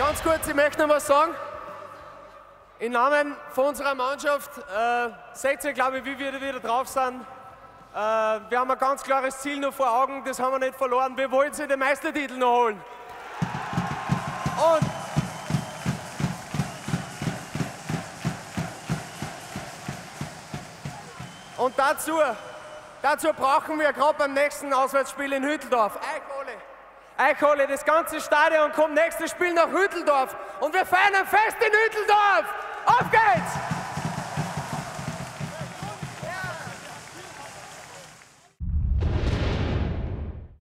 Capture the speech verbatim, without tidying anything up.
ganz kurz, ich möchte noch was sagen. Im Namen von unserer Mannschaft, äh, seht ihr, glaube ich, wie wir wieder drauf sind. Äh, wir haben ein ganz klares Ziel noch vor Augen, das haben wir nicht verloren. Wir wollen sie den Meistertitel noch holen. Und Und dazu, dazu brauchen wir gerade beim nächsten Auswärtsspiel in Hütteldorf Eichhole. Eichhole, das ganze Stadion kommt nächstes Spiel nach Hütteldorf und wir feiern ein Fest in Hütteldorf. Auf geht's!